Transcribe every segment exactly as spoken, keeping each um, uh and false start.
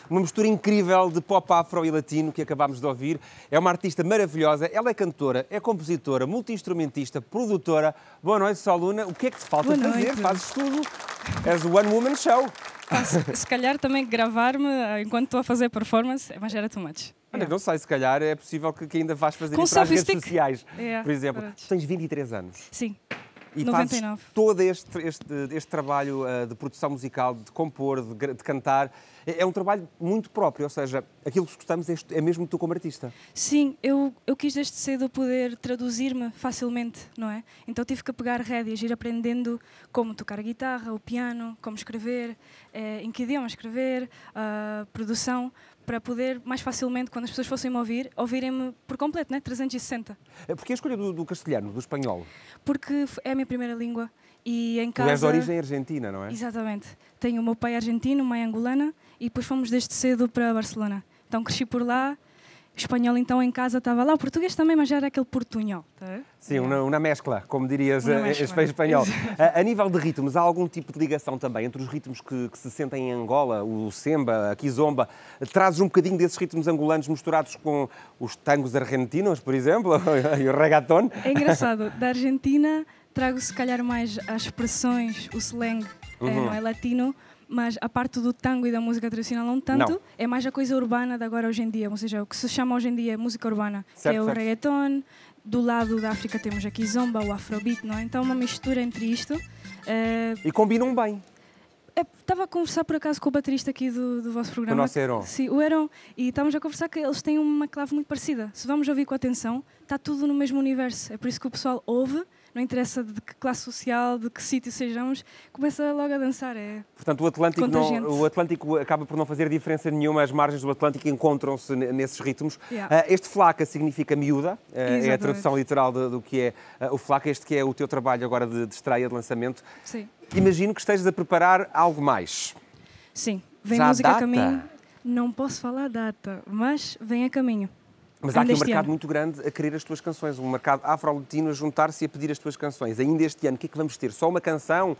Uma mistura incrível de pop afro e latino que acabámos de ouvir. É uma artista maravilhosa. Ela é cantora, é compositora, multi-instrumentista, produtora. Boa noite, Soluna. O que é que te falta Boa fazer? noite. Fazes tudo. És o One Woman Show. Ah, se, se calhar também gravar-me enquanto estou a fazer performance, mas era too much. Olha, Yeah. não sei, se calhar é possível que, que ainda vais fazer Com isso para as redes selfie stick. sociais. Yeah, Por exemplo, verdade. tu tens vinte e três anos. Sim, E noventa e nove. fazes todo este, este, este trabalho uh, de produção musical, de compor, de, gra- de cantar. É, é um trabalho muito próprio, ou seja, aquilo que gostamos é, é mesmo tu como artista. Sim, eu, eu quis desde cedo poder traduzir-me facilmente, não é? Então tive que pegar rédeas, ir aprendendo como tocar a guitarra, o piano, como escrever, eh, em que idioma escrever, a produção, para poder mais facilmente, quando as pessoas fossem me ouvir, ouvirem-me por completo, né? trezentos e sessenta. É porque a escolha do, do castelhano, do espanhol. Porque é a minha primeira língua e em Tu casa... és de origem argentina, não é? Exatamente. Tenho o meu pai argentino, mãe angolana e depois fomos desde cedo para Barcelona. Então cresci por lá, espanhol então em casa estava lá, o português também, mas já era aquele portunhol. Tá? Sim, uma, uma mescla, como dirias Uma eh, mescla. em espanhol. A, a nível de ritmos, há algum tipo de ligação também entre os ritmos que, que se sentem em Angola, o semba, a kizomba? Trazes um bocadinho desses ritmos angolanos misturados com os tangos argentinos, por exemplo, e o reggaeton? É engraçado, da Argentina trago se calhar mais as expressões, o slang, Uhum. é, não é latino, mas a parte do tango e da música tradicional não tanto, Não. é mais a coisa urbana de agora hoje em dia, ou seja, o que se chama hoje em dia música urbana, Certo, que é o certo. reggaeton, do lado da África temos a kizomba, o afrobeat, não é? Então uma mistura entre isto. eh, E combinam bem. Estava a conversar por acaso com o baterista aqui do, do vosso programa. nosso Heron. Sim, o Heron. E estávamos a conversar que eles têm uma clave muito parecida. Se vamos ouvir com atenção, está tudo no mesmo universo. É por isso que o pessoal ouve, não interessa de que classe social, de que sítio sejamos, começa logo a dançar. É... Portanto, o Atlântico, Contagiante. não, o Atlântico acaba por não fazer diferença nenhuma, as margens do Atlântico encontram-se ne- nesses ritmos. Yeah. Ah, este flaca significa miúda, ah, é a Exatamente. tradução literal de- do que é ah, o flaca, este que é o teu trabalho agora de, de estreia, de lançamento. Sim. Imagino que estejas a preparar algo mais. Sim. Vem Já há música data? a caminho. Não posso falar a data, mas vem a caminho. Mas há aqui Ainda um este mercado ano. muito grande a querer as tuas canções, um mercado afro-latino a juntar-se e a pedir as tuas canções. Ainda este ano, o que é que vamos ter? Só uma canção?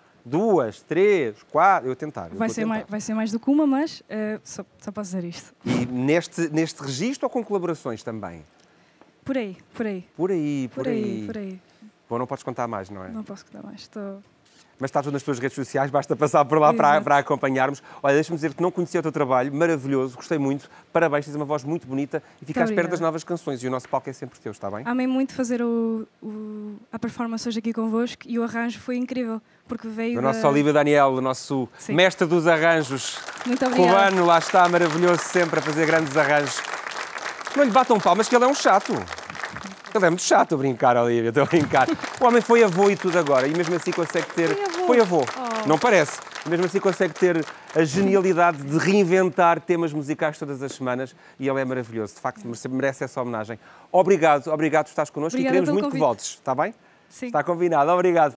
Duas? Três? Quatro? Eu a tentar. eu Vai estou a ser, tentar. mais, vai ser mais do que uma, mas eh, só, só posso dizer isto. E neste, neste registro ou com colaborações também? Por aí, por aí. Por aí, por, Por aí, por aí. Bom, não podes contar mais, não é? Não posso contar mais. Estou... Mas está tudo nas tuas redes sociais, basta passar por lá para, Exato. para acompanharmos. Olha, deixa-me dizer que não conhecia o teu trabalho, maravilhoso, gostei muito, parabéns, tens uma voz muito bonita e fica à espera obrigada. das novas canções e o nosso palco é sempre teu, está bem? Amei muito fazer o, o- a performance hoje aqui convosco e o arranjo foi incrível, porque veio O da... nosso Olívio Daniel, o nosso Sim. mestre dos arranjos Muito obrigada. cubano, lá está, maravilhoso sempre a fazer grandes arranjos. Não lhe batam palmas que ele é um chato. Ele é muito chato a brincar, Olívia, estou a brincar. O homem foi avô e tudo agora, e mesmo assim consegue ter... Foi avô. Foi avô. Oh. Não parece? E mesmo assim consegue ter a genialidade de reinventar temas musicais todas as semanas, e ele é maravilhoso. De facto, merece- merece essa homenagem. Obrigado, obrigado por estares connosco Obrigada e queremos pelo muito que convite. voltes, está bem? Sim. Está combinado, obrigado.